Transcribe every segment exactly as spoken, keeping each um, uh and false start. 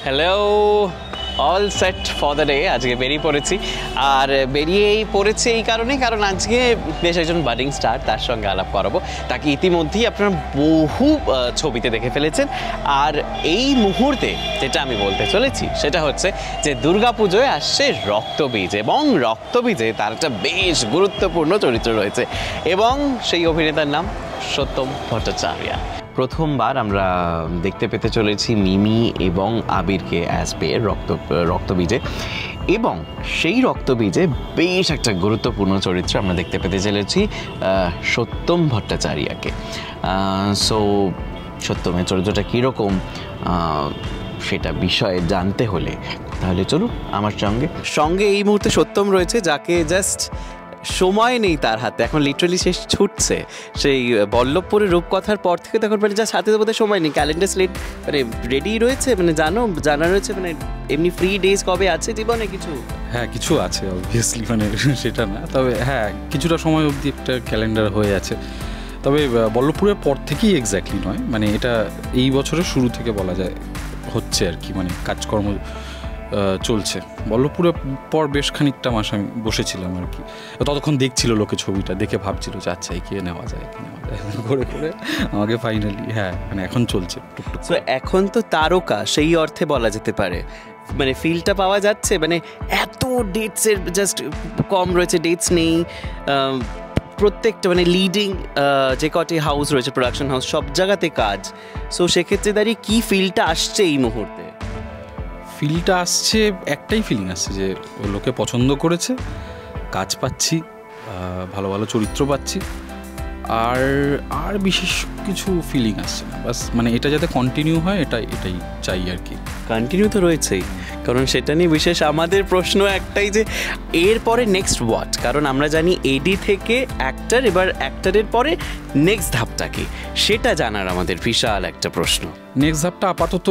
Hello, all set for the day. আজকে বেরিয়ে পড়েছি, আর বেরিয়েই পড়েছে এই কারণে কারণ আজকে বেশ একজন বাডিং স্টার, তার সঙ্গে আলাপ করাবো। তাকে ইতিমধ্যেই আপনারা বহু ছবিতে দেখে ফেলেছেন। আর এই মুহূর্তে যেটা আমি বলতে চলেছি সেটা হচ্ছে যে দুর্গাপুজোয় আসছে রক্তবীজ, এবং রক্তবীজে তার একটা বেশ গুরুত্বপূর্ণ চরিত্র রয়েছে, এবং সেই অভিনেতার নাম সত্যম ভট্টাচার্য। প্রথমবার আমরা দেখতে পেতে চলেছি মিমি এবং আবিরকে অ্যাজ পে রক্ত রক্তবীজে, এবং সেই রক্তবীজে বেশ একটা গুরুত্বপূর্ণ চরিত্র আমরা দেখতে পেতে চলেছি সত্যম ভট্টাচার্যকে। সো সত্যমের চরিত্রটা কীরকম সেটা বিষয়ে জানতে হলে তাহলে চলুন আমার সঙ্গে সঙ্গে এই মুহূর্তে সত্যম রয়েছে, যাকে জাস্ট সময় নেই তার হাতে, এখন লিটারালি সে ছুটছে সেই বল্লভপুরের রূপকথার পর থেকে, তখন মানে জাস্ট হাতে বোধহয় সময় নেই, ক্যালেন্ডার স্লেট মানে রেডি রয়েছে, মানে জানো জানা রয়েছে, মানে এমনি ফ্রি ডেজ কবে আছে জীবনে কিছু? হ্যাঁ, কিছু আছে অবভিয়াসলি, মানে সেটা না, তবে হ্যাঁ কিছুটা সময় অবধি একটা ক্যালেন্ডার হয়ে আছে। তবে বল্লভপুরের পর থেকেই এক্স্যাক্টলি নয়, মানে এটা এই বছরের শুরু থেকে বলা যায় হচ্ছে আর কি, মানে কাজকর্ম চলছে। বল্লভপুরের পর বেশ খানিকটা মাস আমি বসেছিলাম আর কি, ততক্ষণ দেখছিল লোকে ছবিটা, দেখে ভাবছিল যে আচ্ছা একে নেওয়া যায় একে নেওয়া যায় করে করে আমাকে ফাইনালি হ্যাঁ মানে এখন চলছে টুকটুক। তো এখন তো তারকা সেই অর্থে বলা যেতে পারে, মানে ফিলটা পাওয়া যাচ্ছে, মানে এত ডেটসের জাস্ট কম রয়েছে, ডেটস নেই প্রত্যেকটা, মানে লিডিং যে কটি হাউস রয়েছে, প্রোডাকশন হাউস, সব জায়গাতে কাজ। সো সেক্ষেত্রে দাঁড়িয়ে কী ফিলটা আসছে এই মুহূর্তে? ফিলটা আসছে, একটাই ফিলিং আসছে যে লোকে পছন্দ করেছে, কাজ পাচ্ছি, ভালো ভালো চরিত্র পাচ্ছি, আর আর বিশেষ কিছু ফিলিং আসছে না, বাস মানে এটা যাতে কন্টিনিউ হয় এটা এটাই চাই আর কি। কন্টিনিউ তো রয়েছেই, কারণ সেটা নিয়ে বিশেষ আমাদের প্রশ্ন একটাই যে এরপরে নেক্সট হোয়াট, কারণ আমরা জানি এডি থেকে অ্যাক্টর, এবার অ্যাক্টরের পরে নেক্সট ধাপটা কি সেটা জানার আমাদের বিশাল একটা প্রশ্ন। নেক্সট ধাপটা আপাতত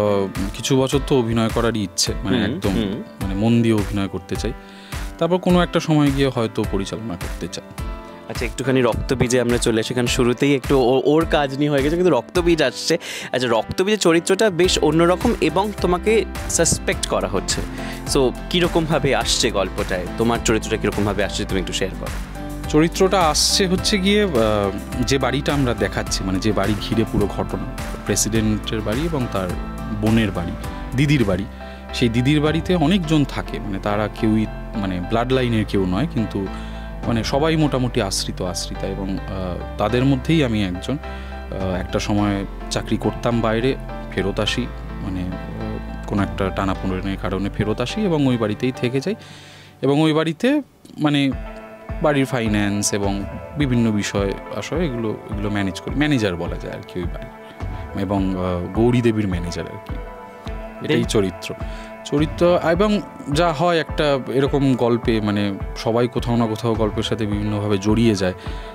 কিছু বছর তো অভিনয় করারই ইচ্ছে, মানে একদম মানে মন দিয়ে অভিনয় করতে চাই, তারপর কোনো একটা সময় গিয়ে হয়তো পরিচালনা করতে চাই। আচ্ছা, একটুখানি রক্তবীজে আমরা চলে আসি, কারণ শুরুতেই একটু ওর কাজ নিয়ে হয়ে গেছে, কিন্তু রক্তবীজ আসছে। আচ্ছা, রক্তবীজের চরিত্রটা বেশ অন্যরকম এবং তোমাকে সাসপেক্ট করা হচ্ছে, সো কীরকমভাবে আসছে গল্পটায়, তোমার চরিত্রটা কীরকমভাবে আসছে তুমি একটু শেয়ার করো। চরিত্রটা আসছে হচ্ছে গিয়ে যে বাড়িটা আমরা দেখাচ্ছি, মানে যে বাড়ি ঘিরে পুরো ঘটনা, প্রেসিডেন্টের বাড়ি এবং তার বোনের বাড়ি, দিদির বাড়ি, সেই দিদির বাড়িতে অনেকজন থাকে, মানে তারা কেউই মানে ব্লাড লাইনের কেউ নয়, কিন্তু মানে সবাই মোটামুটি আশ্রিত আশ্রিতা, এবং তাদের মধ্যেই আমি একজন। একটা সময় চাকরি করতাম বাইরে, ফেরত আসি, মানে কোনো একটা টানাপোড়েনের কারণে ফেরত আসি এবং ওই বাড়িতেই থেকে যাই, এবং ওই বাড়িতে মানে বাড়ির ফাইন্যান্স এবং বিভিন্ন বিষয় আসলে এগুলো এগুলো ম্যানেজ করি, ম্যানেজার বলা যায় আর কি ওই বাড়ির, এবং গৌরী দেবীর ম্যানেজার আর কি, এটাই চরিত্র চরিত্র এবং যা হয় একটা এরকম গল্পে, মানে সবাই কোথাও না কোথাও গল্পের সাথে বিভিন্নভাবে জড়িয়ে যায়,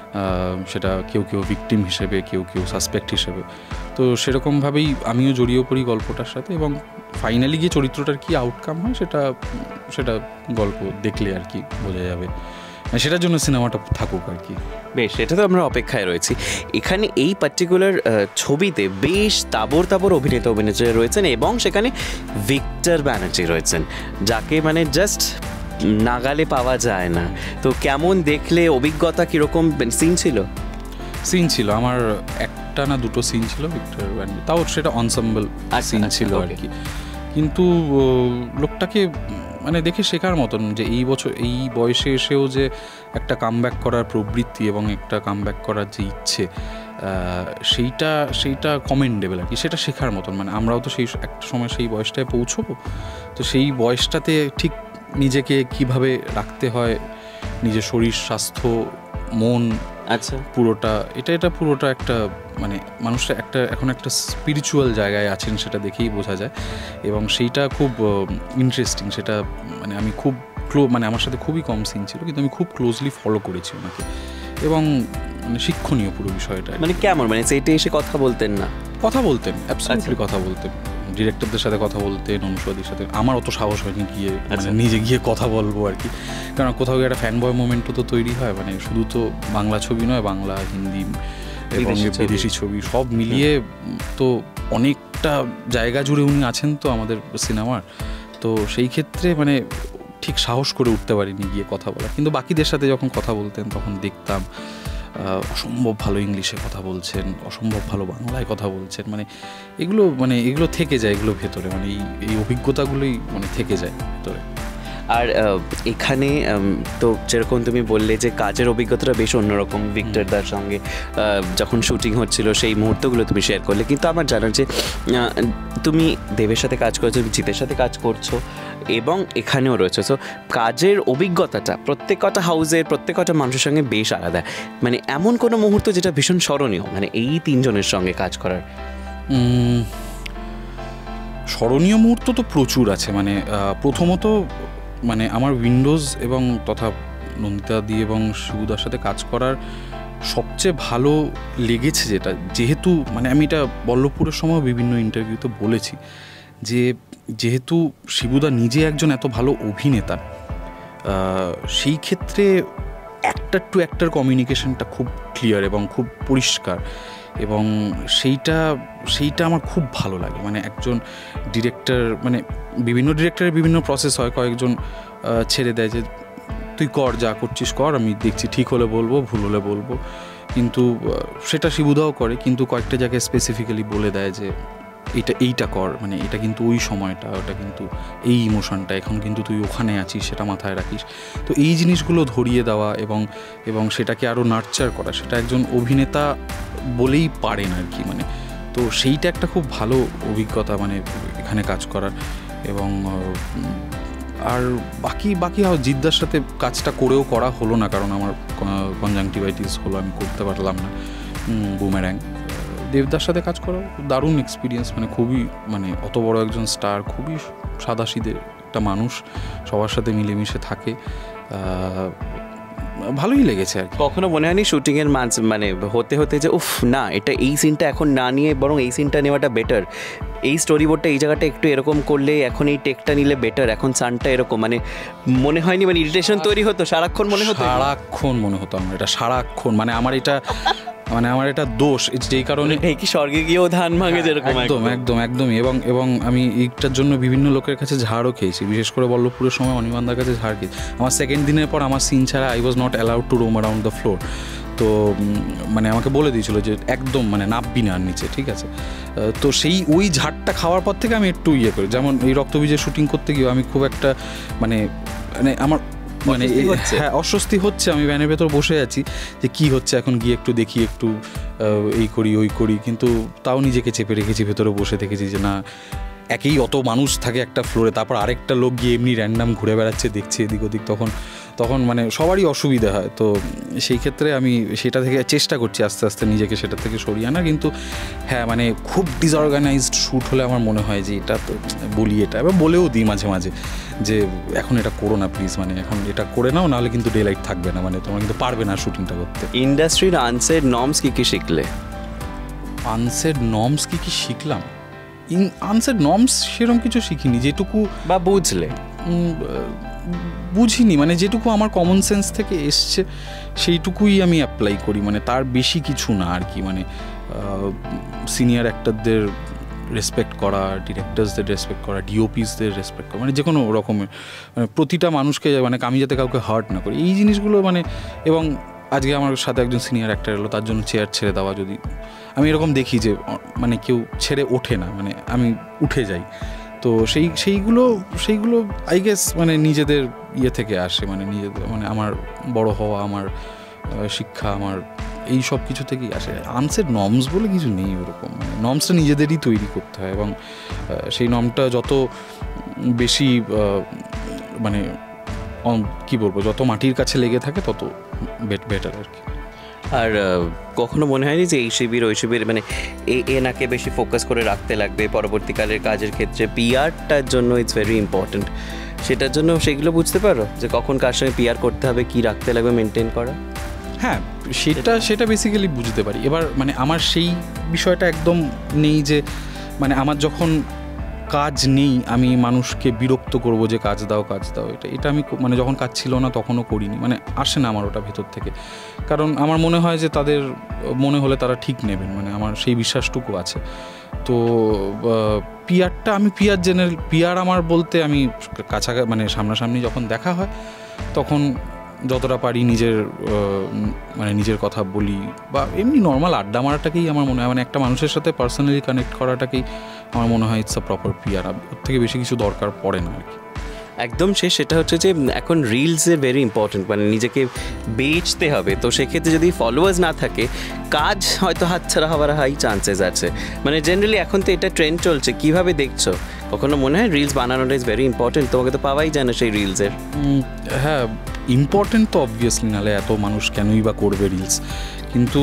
সেটা কেউ কেউ ভিকটিম হিসেবে, কেউ কেউ সাসপেক্ট হিসেবে, তো সেরকমভাবেই আমিও জড়িয়ে পড়ি গল্পটার সাথে, এবং ফাইনালি গিয়ে চরিত্রটার কী আউটকাম হয় সেটা সেটা গল্প দেখলে আর কি বোঝা যাবে, সেটার জন্য সিনেমাটা থাকুক আর কি। বেশ, এটা তো আমরা অপেক্ষায় রয়েছি। এখানে এই পার্টিকুলার ছবিতে বেশ তাবর তাবর অভিনেতা অভিনেত্রী রয়েছেন, এবং সেখানে ভিক্টর ব্যানার্জি রয়েছেন, যাকে মানে জাস্ট নাগালে পাওয়া যায় না। তো কেমন দেখলে, অভিজ্ঞতা কীরকম সিন ছিল? সিন ছিল আমার একটা না দুটো সিন ছিল ভিক্টর ব্যানার্জি, তাও সেটা অনসাম্বল সিন ছিল আর কি, কিন্তু লোকটাকে মানে দেখে শেখার মতন, যে এই বছর এই বয়সে এসেও যে একটা কামব্যাক করার প্রবৃত্তি এবং একটা কামব্যাক করার যে ইচ্ছে, সেইটা সেইটা কমেন্ডেবল আর কি, সেটা শেখার মতন। মানে আমরাও তো সেই একটা সময় সেই বয়সটায় পৌঁছবো, তো সেই বয়সটাতে ঠিক নিজেকে কিভাবে রাখতে হয়, নিজের শরীর স্বাস্থ্য মন, আচ্ছা পুরোটা এটা এটা পুরোটা একটা মানে মানুষটা একটা এখন একটা স্পিরিচুয়াল জায়গায় আছেন, সেটা দেখেই বোঝা যায়, এবং সেইটা খুব ইন্টারেস্টিং। সেটা মানে আমি খুব ক্লো মানে আমার সাথে খুবই কম সিন ছিল, কিন্তু আমি খুব ক্লোজলি ফলো করেছি ওনাকে, এবং মানে শিক্ষণীয় পুরো বিষয়টা। মানে কেমন, মানে সেইটা এসে কথা বলতেন না? কথা বলতেন, অ্যাবসলিউটলি কথা বলতেন, ডিরেক্টরদের সাথে কথা বলতেন, অনুষদের সাথে। আমার অত সাহস হয়নি গিয়ে মানে নিজে গিয়ে কথা বলবো আর কি, কারণ কোথাও গিয়ে একটা ফ্যান বয় মোমেন্টও তো তৈরি হয়, মানে শুধু তো বাংলা ছবি নয়, বাংলা হিন্দি এবং বিদেশি ছবি সব মিলিয়ে তো অনেকটা অনেকটা জায়গা জুড়ে উনি আছেন তো আমাদের সিনেমার, তো সেই ক্ষেত্রে মানে ঠিক সাহস করে উঠতে পারিনি গিয়ে কথা বলা। কিন্তু বাকিদের সাথে যখন কথা বলতেন তখন দেখতাম অসম্ভব ভালো ইংলিশে কথা বলছেন, অসম্ভব ভালো বাংলায় কথা বলছেন, মানে এগুলো মানে এগুলো থেকে যায় এগুলো ভেতরে, মানে এই এই অভিজ্ঞতাগুলোই মানে থেকে যায় ভেতরে। আর এখানে তো যেরকম তুমি বললে যে কাজের অভিজ্ঞতাটা বেশ অন্যরকম ভিক্টরদার সঙ্গে যখন শুটিং হচ্ছিল সেই মুহূর্তগুলো তুমি শেয়ার করলে, কিন্তু আমার জানার যে তুমি দেবের সাথে কাজ করছো, তুমি জিতের সাথে কাজ করছো এবং এখানেও রয়েছে, সো কাজের অভিজ্ঞতাটা প্রত্যেক কটা হাউসের প্রত্যেক কটা মানুষের সঙ্গে বেশ আলাদা। মানে এমন কোনো মুহূর্ত যেটা ভীষণ স্মরণীয় মানে এই তিনজনের সঙ্গে কাজ করার? স্মরণীয় মুহূর্ত তো প্রচুর আছে। মানে প্রথমত মানে আমার উইন্ডোজ এবং তথা নন্দিতা দি এবং শিবুদার সাথে কাজ করার সবচেয়ে ভালো লেগেছে যেটা, যেহেতু মানে আমি এটা বল্লভপুরের সময় বিভিন্ন ইন্টারভিউতে বলেছি যে যেহেতু শিবুদা নিজে একজন এত ভালো অভিনেতা, সেই ক্ষেত্রে অ্যাক্টার টু অ্যাক্টার কমিউনিকেশনটা খুব ক্লিয়ার এবং খুব পরিষ্কার, এবং সেইটা সেইটা আমার খুব ভালো লাগে। মানে একজন ডিরেক্টর, মানে বিভিন্ন ডিরেক্টরের বিভিন্ন প্রসেস হয়, কয়েকজন ছেড়ে দেয় যে তুই কর, যা করছিস কর, আমি দেখছি, ঠিক হলে বলবো, ভুল হলে বলবো, কিন্তু সেটা শিবুদাও করে, কিন্তু কয়েকটা জায়গায় স্পেসিফিক্যালি বলে দেয় যে এটা এইটা কর, মানে এটা কিন্তু ওই সময়টা, ওটা কিন্তু এই ইমোশনটা, এখন কিন্তু তুই ওখানে আছিস, সেটা মাথায় রাখিস। তো এই জিনিসগুলো ধরিয়ে দেওয়া এবং এবং সেটাকে আরও নার্চার করা, সেটা একজন অভিনেতা বলেই পারেন আর কি। মানে তো সেইটা একটা খুব ভালো অভিজ্ঞতা মানে এখানে কাজ করার। এবং আর বাকি বাকি জিদ্দার সাথে কাজটা করেও করা হলো না, কারণ আমার কনজাংটিভাইটিস হলো, আমি করতে পারলাম না বুমেরাং। দেবদার সাথে কাজ করা দারুণ এক্সপিরিয়েন্স, মানে খুবই মানে অত বড় একজন স্টার, খুবই সাদাসিধে একটা মানুষ, সবার সাথে মিলেমিশে থাকে, ভালোই লেগেছে আর কি। কখনো মনে হয়নি শুটিংয়ের মাঝ মানে হতে হতে যে উফ না, এটা এই সিনটা এখন না নিয়ে বরং এই সিনটা নেওয়াটা বেটার, এই স্টোরি বোর্ডটা এই জায়গাটা একটু এরকম করলে, এখন এই টেকটা নিলে বেটার, এখন সানটা এরকম, মানে মনে হয়নি মানে ইরিটেশন তৈরি হতো সারাক্ষণ? মনে হতো সারাক্ষণ মনে হতো আমার এটা সারাক্ষণ, মানে আমার এটা মানে আমার এটা দোষ, যেই কারণে কি স্বর্গে গিয়েও ধান ভাঙে যেরকম, একদম একদম একদমই। এবং এবং আমি এইটার জন্য বিভিন্ন লোকের কাছে ঝাড়ও খেয়েছি, বিশেষ করে বল্লভপুরের সময় অনিমানদার কাছে ঝাড় খেয়েছি। আমার সেকেন্ড দিনের পর আমার সিন ছাড়া I was not allowed to roam around the floor. তো মানে আমাকে বলে দিয়েছিল যে একদম মানে নাববি না আর নিচে, ঠিক আছে? তো সেই ওই ঝাড়টা খাওয়ার পর থেকে আমি একটু ইয়ে করি, যেমন এই রক্তবীজের শুটিং করতে গিয়েও আমি খুব একটা মানে মানে আমার মানে হ্যাঁ অস্বস্তি হচ্ছে, আমি ভ্যানের ভেতর বসে আছি যে কি হচ্ছে, এখন গিয়ে একটু দেখি, একটু এই করি ওই করি, কিন্তু তাও নিজেকে চেপে রেখেছি, ভেতরে বসে দেখেছি যে না, একেই অত মানুষ থাকে একটা ফ্লোরে, তারপর আরেকটা লোক গিয়ে এমনি র্যান্ডাম ঘুরে বেড়াচ্ছে, দেখছে এদিক ওদিক, তখন তখন মানে সবারই অসুবিধা হয়। তো সেই ক্ষেত্রে আমি সেটা থেকে চেষ্টা করছি আস্তে আস্তে নিজেকে সেটা থেকে সরিয়ে আনা। কিন্তু হ্যাঁ মানে খুব ডিসঅর্গানাইজড শ্যুট হলে আমার মনে হয় যে এটা তো বলি, এটা এবার বলেও দিই মাঝে মাঝে যে এখন এটা করো না প্লিজ, মানে এখন এটা করে নাও, নাহলে কিন্তু ডে লাইট থাকবে না, মানে তোমরা কিন্তু পারবে না শুটিংটা করতে। ইন্ডাস্ট্রির আনসেড নর্মস কী কী শিখলে? আনসেড নর্মস কী কী শিখলাম? ইন আনসেড নর্মস সেরকম কিছু শিখিনি, যেটুকু বা বুঝলে বুঝিনি, মানে যেটুকু আমার কমন সেন্স থেকে এসছে সেইটুকুই আমি অ্যাপ্লাই করি, মানে তার বেশি কিছু না আর কি। মানে সিনিয়র অ্যাক্টরদের রেসপেক্ট করা, ডিরেক্টরসদের রেসপেক্ট করা, ডিওপিসদের রেসপেক্ট করা, মানে যে কোনো রকমের মানে প্রতিটা মানুষকে, মানে আমি যাতে কাউকে হার্ট না করি, এই জিনিসগুলো মানে। এবং আজকে আমার সাথে একজন সিনিয়র অ্যাক্টর এলো, তার জন্য চেয়ার ছেড়ে দেওয়া, যদি আমি এরকম দেখি যে মানে কেউ ছেড়ে ওঠে না, মানে আমি উঠে যাই, তো সেই সেইগুলো সেইগুলো আই গেস মানে নিজেদের ইয়ে থেকে আসে, মানে নিজেদের মানে আমার বড় হওয়া, আমার শিক্ষা, আমার এই সব কিছু থেকেই আসে। আনসেড নর্মস বলে কিছু নেই ওরকম, মানে নর্মসটা নিজেদেরই তৈরি করতে হয়, এবং সেই নর্মটা যত বেশি মানে কী বলবো, যত মাটির কাছে লেগে থাকে তত বেটার আর কি। আর কখনো মনে হয়নি যে এই শিবির ওই শিবির মানে এ এনাকে বেশি ফোকাস করে রাখতে লাগবে পরবর্তীকালের কাজের ক্ষেত্রে, পিআরটার জন্য ইটস ভেরি ইম্পর্টেন্ট, সেটার জন্য সেগুলো বুঝতে পারো যে কখন কার সঙ্গে পিআর করতে হবে, কী রাখতে লাগবে মেনটেন করা? হ্যাঁ সেটা সেটা বেসিক্যালি বুঝতে পারি। এবার মানে আমার সেই বিষয়টা একদম নেই যে মানে আমার যখন কাজ নেই আমি মানুষকে বিরক্ত করব যে কাজ দাও কাজ দাও, এটা এটা আমি মানে যখন কাজ ছিল না তখনও করিনি, মানে আসে না আমার ওটা ভেতর থেকে। কারণ আমার মনে হয় যে তাদের মনে হলে তারা ঠিক নেবেন, মানে আমার সেই বিশ্বাসটুকু আছে। তো পিআরটা আমি পিআর জেনারেল পিআর আমার বলতে আমি কাছাকাছি মানে সামনাসামনি যখন দেখা হয় তখন যতটা পারি নিজের মানে নিজের কথা বলি, বা এমনি নর্মাল আড্ডা মারাটাকেই আমার মনে হয়, মানে একটা মানুষের সাথে পার্সোনালি কানেক্ট করাটাকেই আমার মনে হয় ইটস আ প্রপার পিআর। ওর থেকে বেশি কিছু দরকার পড়ে না আর কি। একদম শেষ সেটা হচ্ছে যে এখন রিলসে ভেরি ইম্পর্টেন্ট, মানে নিজেকে বেচতে হবে, তো সেক্ষেত্রে যদি ফলোয়ার্স না থাকে কাজ হয়তো হাতছাড়া হওয়ার হাই চান্সেস আছে। মানে জেনারেলি এখন তো এটা ট্রেন্ড চলছে, কিভাবে দেখছো? কখনো মনে হয় রিলস বানানোটা ইজ ভেরি ইম্পর্টেন্ট? তোমাকে তো পাওয়াই যায় না সেই রিলসের। হ্যাঁ ইম্পর্টেন্ট তো অবভিয়াসলি, নাহলে এত মানুষ কেনই বা করবে রিলস, কিন্তু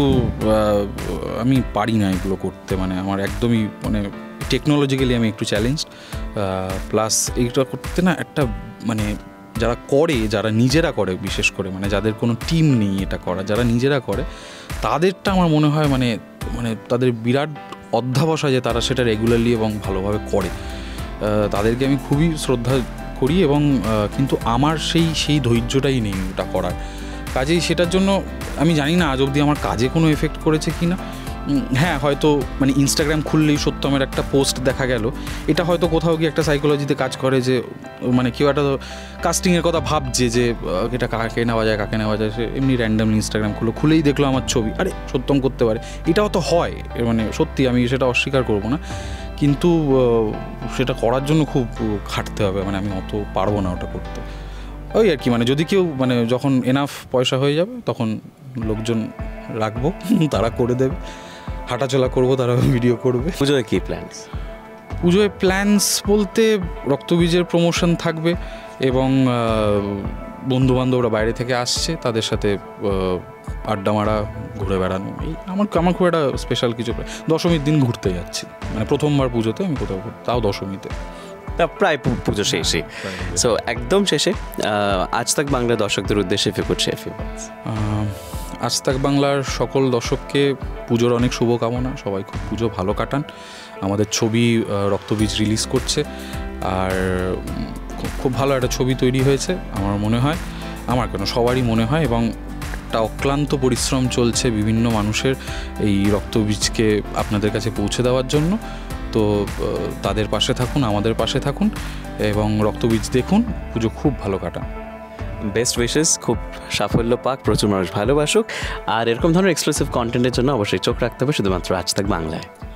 আমি পারি না এগুলো করতে, মানে আমার একদমই মানে টেকনোলজিক্যালি আমি একটু চ্যালেঞ্জড, প্লাস এইটা করতে না একটা মানে যারা করে যারা নিজেরা করে বিশেষ করে মানে যাদের কোনো টিম নেই এটা করা, যারা নিজেরা করে তাদেরটা আমার মনে হয় মানে মানে তাদের বিরাট অধ্যাবসায় যে তারা সেটা রেগুলারলি এবং ভালোভাবে করে, তাদেরকে আমি খুবই শ্রদ্ধা করি এবং কিন্তু আমার সেই সেই ধৈর্যটাই নেই ওটা করার। কাজেই সেটার জন্য আমি জানি না আজ অবধি আমার কাজে কোনো এফেক্ট করেছে কি না। হ্যাঁ হয়তো মানে ইনস্টাগ্রাম খুললেই সত্যমের একটা পোস্ট দেখা গেল, এটা হয়তো কোথাও গিয়ে একটা সাইকোলজিতে কাজ করে যে মানে কেউ একটা কাস্টিংয়ের কথা ভাবছে যে এটা কাকে নেওয়া যায় কাকে নেওয়া যায়, সে এমনি র্যান্ডামলি ইনস্টাগ্রাম খুলো খুলেই দেখলো আমার ছবি, আরে সত্যম করতে পারে, এটাও তো হয়, মানে সত্যি আমি সেটা অস্বীকার করবো না, কিন্তু সেটা করার জন্য খুব খাটতে হবে, মানে আমি অত পারবো না ওটা করতে। ওই আর কি, মানে যদি কেউ মানে যখন এনাফ পয়সা হয়ে যাবে তখন লোকজন রাখবো, তারা করে দেবে, হাঁটাচলা করবো, তারা ভিডিও করবে। পুজোয় কী প্ল্যানস? পুজোয় প্ল্যানস বলতে রক্তবীজের প্রমোশন থাকবে এবং বন্ধুবান্ধবরা বাইরে থেকে আসছে, তাদের সাথে আড্ডা মারা, ঘুরে বেড়ানো, এই আমার আমার খুব একটা স্পেশাল কিছু। দশমীর দিন ঘুরতে যাচ্ছি, মানে প্রথমবার পুজোতে আমি কোথাও তাও দশমীতে, তা প্রায় পুজো শেষে। সো একদম শেষে আজ তাক বাংলা দর্শকদের উদ্দেশ্যে ফিকুট শেফ আজ তাক বাংলার সকল দর্শককে পুজোর অনেক শুভকামনা, সবাই খুব পুজো ভালো কাটান। আমাদের ছবি রক্তবীজ রিলিজ করছে, আর খুব ভালো একটা ছবি তৈরি হয়েছে আমার মনে হয়, আমার কেন সবারই মনে হয়, এবং একটা অক্লান্ত পরিশ্রম চলছে বিভিন্ন মানুষের এই রক্তবীজকে আপনাদের কাছে পৌঁছে দেওয়ার জন্য। তো তাদের পাশে থাকুন, আমাদের পাশে থাকুন এবং রক্তবীজ দেখুন, পুজো খুব ভালো কাটান। বেস্ট উইশেস, খুব সাফল্য পাক, প্রচুর মানুষ ভালোবাসুক, আর এরকম ধরনের এক্সক্লুসিভ কন্টেন্টের জন্য অবশ্যই চোখ রাখতে হবে শুধুমাত্র আজ তাক বাংলায়।